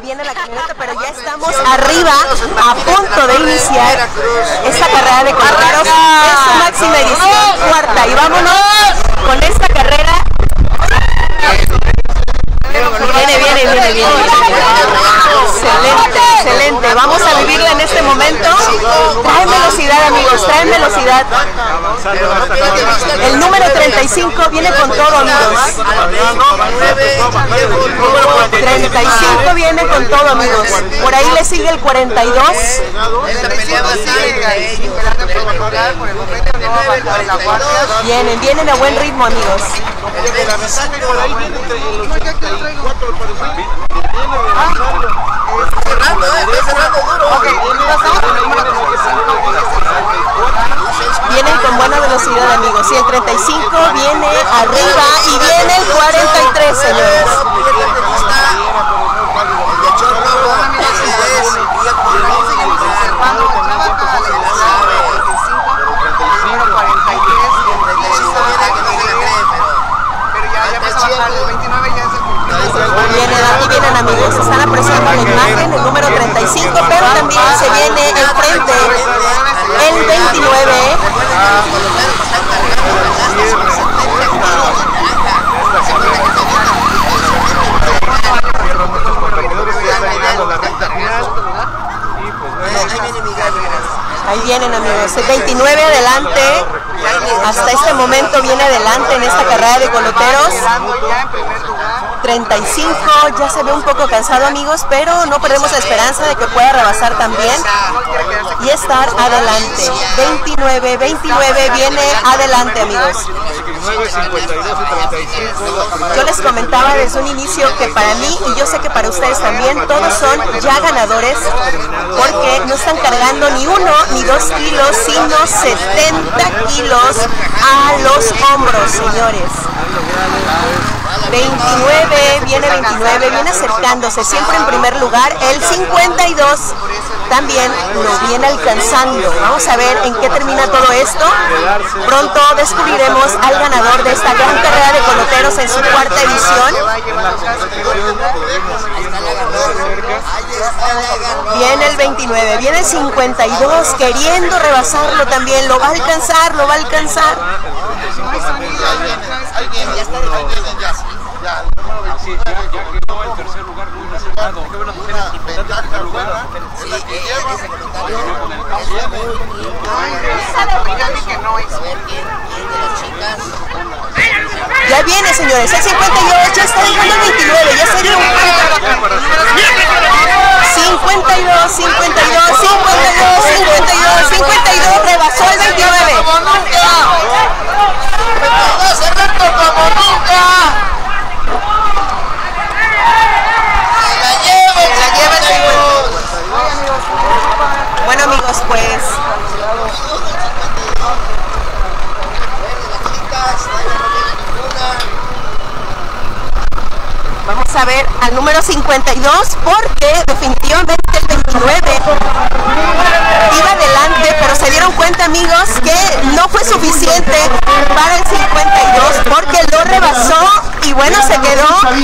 viene la camioneta, pero ya estamos arriba, a punto de iniciar esta carrera de coloteros en su máxima edición, cuarta. Y vámonos con esta carrera. Viene. Excelente. Vamos a vivirla en este momento. Traen velocidad, amigos, traen velocidad. El número 35 viene con todo, amigos. 35 viene con todo, amigos. Por ahí le sigue el 42. Vienen a buen ritmo, amigos. Vienen con buena velocidad, amigos. Y el 35 viene arriba y viene el 43, señores. Aquí vienen, amigos, están apreciando la imagen, el número 35, pero también se viene enfrente el 29. Ahí vienen, amigos, el 29 adelante, hasta este momento viene adelante en esta carrera de coloteros. 35 ya se ve un poco cansado, amigos, pero no perdemos la esperanza de que pueda rebasar también y estar adelante. 29 viene adelante, amigos. Yo les comentaba desde un inicio que para mí, y yo sé que para ustedes también, todos son ya ganadores, porque no están cargando ni 1 ni 2 kilos, sino 70 kilos a los hombros, señores. 29, viene acercándose, siempre en primer lugar. El 52 también lo viene alcanzando. Vamos a ver en qué termina todo esto. Pronto descubriremos al ganador de esta gran carrera de coloteros en su cuarta edición. Viene el 29, viene el 52 queriendo rebasarlo también. Lo va a alcanzar, Sí, ya quedó el tercer lugar muy reservado. Qué bueno, mujeres importantes en primer lugar. Ya viene, señores, el 52 ya está dejando el 29, ya se dio un 52, rebasó el 29. Bueno, amigos, pues vamos a ver al número 52, porque definitivamente el 29 iba adelante, pero se dieron cuenta, amigos, que no fue suficiente para el 52, porque lo rebasó y bueno, se quedó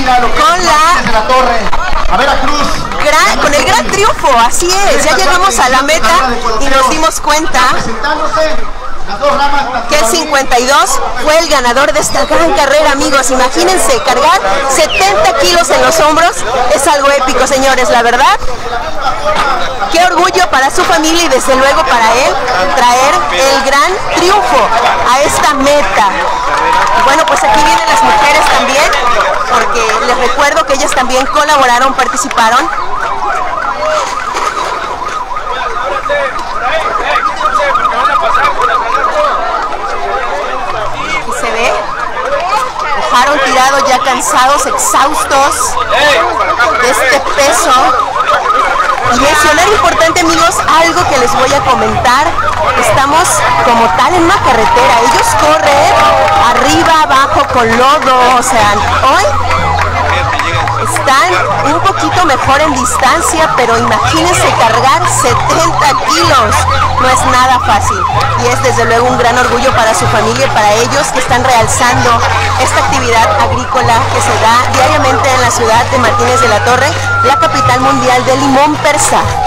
con el gran triunfo. Así es, ya llegamos a la meta y nos dimos cuenta que el 52 fue el ganador de esta gran carrera, amigos. Imagínense, cargar 70 kilos en los hombros es algo épico, señores, la verdad. Qué orgullo para su familia y desde luego para él traer el gran triunfo a esta meta. Y bueno, pues aquí vienen las mujeres también, porque les recuerdo que ellas también colaboraron, participaron. Dejaron tirados ya cansados, exhaustos de este peso. Y mencionar importante, amigos, algo que les voy a comentar. Estamos como tal en una carretera. Ellos corren arriba, abajo, con lodo. O sea, hoy Están un poquito mejor en distancia, pero imagínense cargar 70 kilos. No es nada fácil y es desde luego un gran orgullo para su familia y para ellos que están realzando esta actividad agrícola que se da diariamente en la ciudad de Martínez de la Torre, la capital mundial del limón persa.